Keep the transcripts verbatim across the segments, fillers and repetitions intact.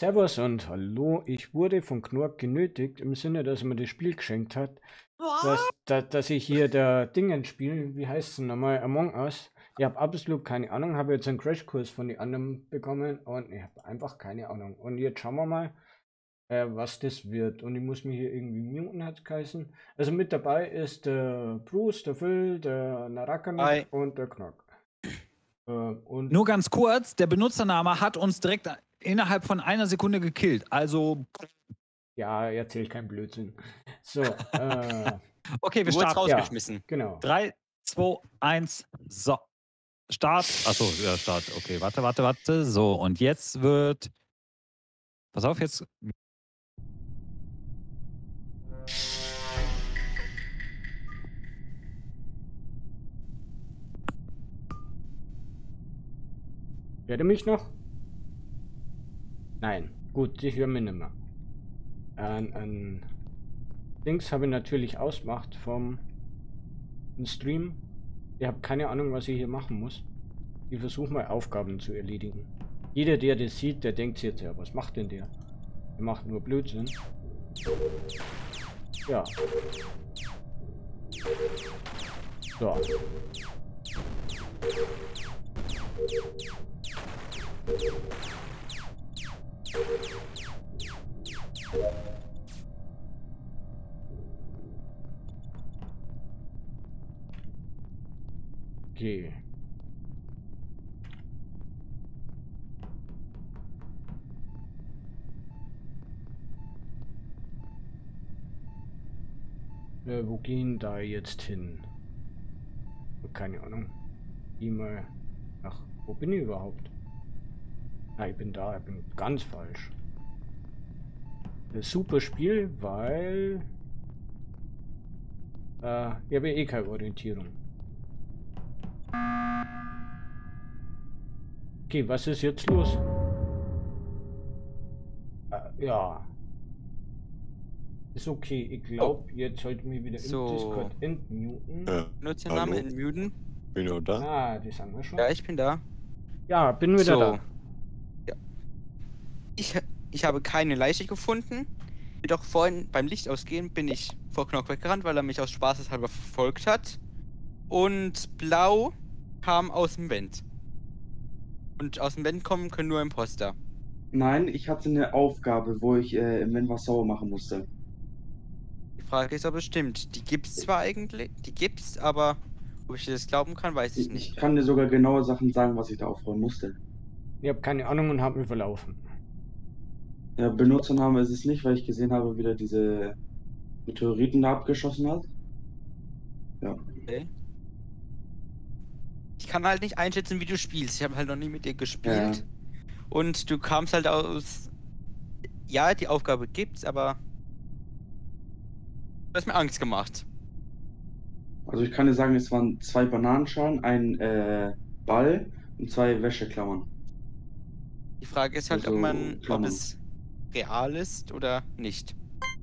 Servus und hallo, ich wurde von Knork genötigt, im Sinne, dass er mir das Spiel geschenkt hat, dass, dass, dass ich hier der Dingen spiele, wie heißt es nochmal, Among Us. Ich habe absolut keine Ahnung, habe jetzt einen Crashkurs von den anderen bekommen und ich habe einfach keine Ahnung. Und jetzt schauen wir mal, äh, was das wird. Und ich muss mich hier irgendwie muten, hat es geheißen. Also mit dabei ist der Bruce, der Phil, der Narakanik und der Knork. Äh, und Nur ganz kurz, der Benutzername hat uns direkt innerhalb von einer Sekunde gekillt. Also. Ja, erzähl kein Blödsinn. So, äh. Okay, wir starten. rausgeschmissen. Ja, genau. drei, zwei, eins, so. Start. Achso, ja, Start. Okay, warte, warte, warte. So, und jetzt wird. Pass auf, jetzt. Hört ihr mich noch? Nein. Gut, ich höre mich nicht mehr. Ein, ein Dings habe ich natürlich ausgemacht vom Stream. Ich habe keine Ahnung, was ich hier machen muss. Ich versuche mal Aufgaben zu erledigen. Jeder, der das sieht, der denkt sich jetzt, ja, was macht denn der? Der macht nur Blödsinn. Ja. So. Okay. Äh, wo gehen da jetzt hin? Keine Ahnung. Geh mal nach. Wo bin ich überhaupt? Ah, ich bin da, ich bin ganz falsch. Ein super Spiel, weil äh, ich habe eh keine Orientierung. Okay, was ist jetzt los? Äh, ja. Ist okay, ich glaube, oh. Jetzt sollte mich wieder so. im Discord entmuten. Ja. Nutzernamen entmuten. Bin ich da? Ah, die sagen wir schon. Ja, ich bin da. Ja, bin wieder so. da. Ja. Ich, ich habe keine Leiche gefunden. Jedoch vorhin beim Licht ausgehen bin ich vor Knork weggerannt, weil er mich aus Spaßeshalber verfolgt hat. Und Blau kam aus dem Vent. Und aus dem Vent kommen können nur Imposter. Nein, ich hatte eine Aufgabe, wo ich äh, im Vent was sauber machen musste. Die Frage ist, ob es stimmt. Die gibt's zwar eigentlich, die gibt's, aber ob ich das glauben kann, weiß ich nicht. Ich kann dir sogar genaue Sachen sagen, was ich da aufräumen musste. Ich habe keine Ahnung und habe mich verlaufen. Ja, Benutzername ist es nicht, weil ich gesehen habe, wie der diese Meteoriten da abgeschossen hat. Ja. Okay. Ich kann halt nicht einschätzen, wie du spielst. Ich habe halt noch nie mit dir gespielt. Ja. Und du kamst halt aus... Ja, die Aufgabe gibt's, aber... Du hast mir Angst gemacht. Also ich kann dir sagen, es waren zwei Bananenschalen, ein äh, Ball und zwei Wäscheklammern. Die Frage ist halt, Also, ob man... Klammern. ob es real ist oder nicht.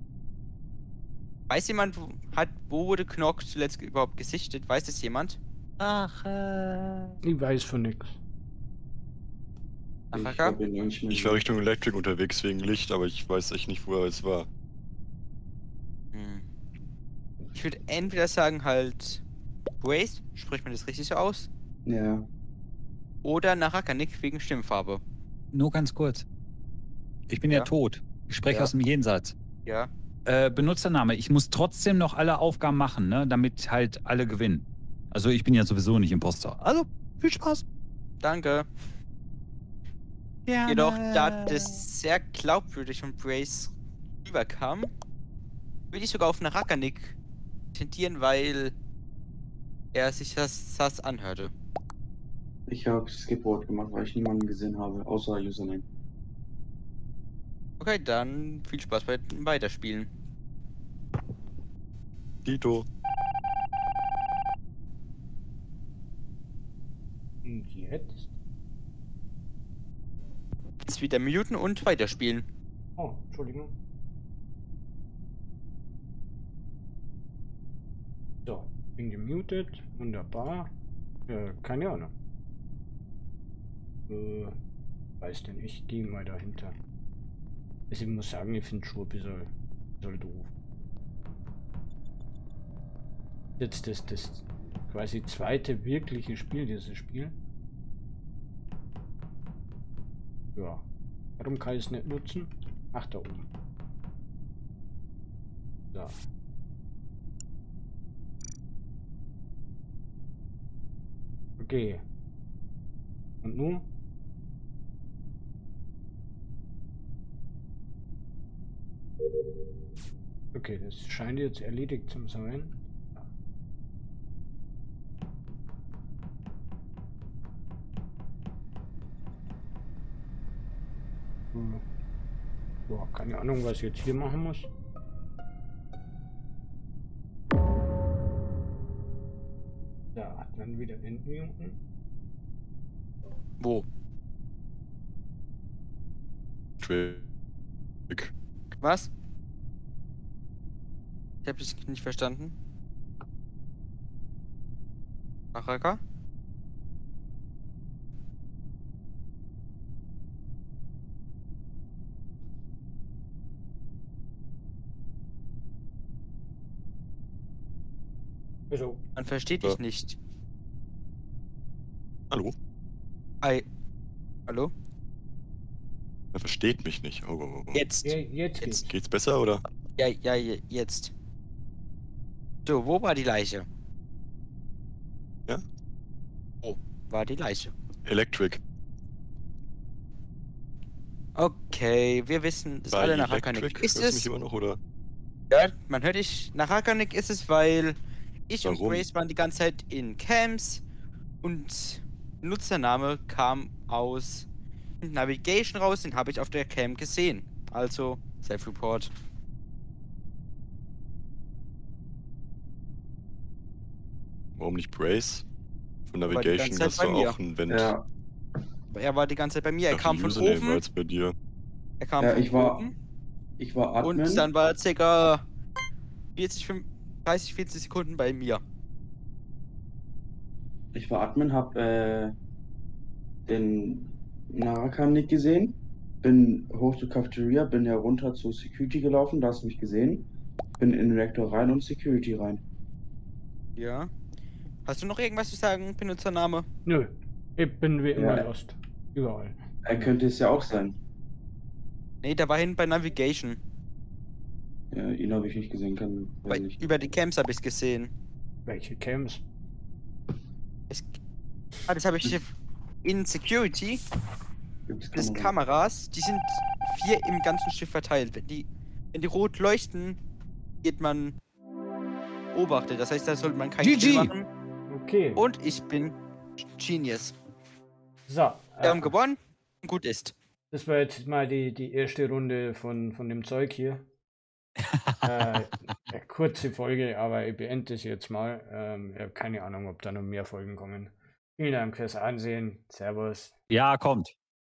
Weiß jemand, wo, hat, wo wurde Knork zuletzt überhaupt gesichtet? Weiß es jemand? Ach, äh. Ich weiß von nichts. Ich, Afrika? hab ihn nicht mehr Ich war Richtung Electric unterwegs wegen Licht, aber ich weiß echt nicht, wo er jetzt war. Hm. Ich würde entweder sagen halt Grace, spricht man das richtig so aus? Ja. Oder Narakanik wegen Stimmfarbe. Nur ganz kurz. Ich bin ja, Ja. tot. Ich spreche Ja. aus dem Jenseits. Ja. Äh, Benutzername. Ich muss trotzdem noch alle Aufgaben machen, ne? Damit halt alle gewinnen. Also ich bin ja sowieso nicht Imposter. Also, viel Spaß. Danke. Gerne. Jedoch, da das sehr glaubwürdig von Brace rüberkam, würde ich sogar auf Narakanik tendieren, weil er sich das sass anhörte. Ich habe Skipboard gemacht, weil ich niemanden gesehen habe, außer Username. Okay, dann viel Spaß beim Weiterspielen. Dito. Und jetzt? Jetzt wieder muten und weiterspielen. Oh, Entschuldigung. So, bin gemutet. Wunderbar. Äh, keine Äh, weiß denn ich, gehe mal dahinter. Also ich muss sagen, ich finde schon ein bisschen, ein bisschen doof. Jetzt das, das quasi zweite wirkliche Spiel, dieses Spiel. Ja. Warum kann ich es nicht nutzen? Ach, da oben. So. Okay. Und nun? Okay, das scheint jetzt erledigt zu sein. Hm. Boah, keine Ahnung, was ich jetzt hier machen muss. Ja, dann wieder entmuten. Wo? Trick. Was? Ich habe das nicht verstanden. Naraka? Also, Man versteht Ja. dich nicht. Hallo? Ei. Hallo? Er versteht mich nicht. Oh, oh, oh. Jetzt. je- jetzt geht's. Jetzt. Geht's besser oder? Ja, ja, je- jetzt. So, wo war die Leiche? Ja? Wo war die Leiche? Electric. Okay, wir wissen, dass Bei alle Electric. Narakanik ist Hörst du mich es. immer noch oder? Ja, man hört dich. Narakanik ist es, weil ich und Warum? Grace waren die ganze Zeit in Camps und Nutzername kam aus Navigation raus, den habe ich auf der Cam gesehen. Also Self-Report. Warum nicht Brace? Von Aber die Navigation ganze Zeit hast du bei mir. auch ein Vent. Ja, Er war die ganze Zeit bei mir. Er Ach, kam die von Username war oben. jetzt bei dir. Er kam Ja, von ich war- oben. ich war Admin. Und dann war er circa vierzig, dreißig, vierzig Sekunden bei mir. Ich war Admin, hab äh, den Naraka-Nick gesehen, bin hoch zur Cafeteria, bin ja runter zur Security gelaufen, da hast du mich gesehen, bin in den Reaktor rein und Security rein. Ja. Hast du noch irgendwas zu sagen, Benutzername? Nö, ich bin wie immer Ja. lost. Überall. Er könnte es ja auch sein. Nee, der war hinten bei Navigation. Ja, ihn habe ich nicht gesehen, kann weiß Bei, nicht. über die Camps habe ich es gesehen. Welche Camps? Es, ah, das habe ich hier in Security. Gibt's Das Kamera? Kameras, die sind vier im ganzen Schiff verteilt. Wenn die, wenn die rot leuchten, geht man beobachtet. Das heißt, da sollte man keinen G G. Kill machen. Okay. Und ich bin Genius. So. Wir haben Äh, gewonnen. Gut ist. das war jetzt mal die, die erste Runde von, von dem Zeug hier. äh, eine kurze Folge, aber ich beende es jetzt mal. Ähm, ich habe keine Ahnung, ob da noch mehr Folgen kommen. Vielen Dank fürs Ansehen. Servus. Ja, kommt.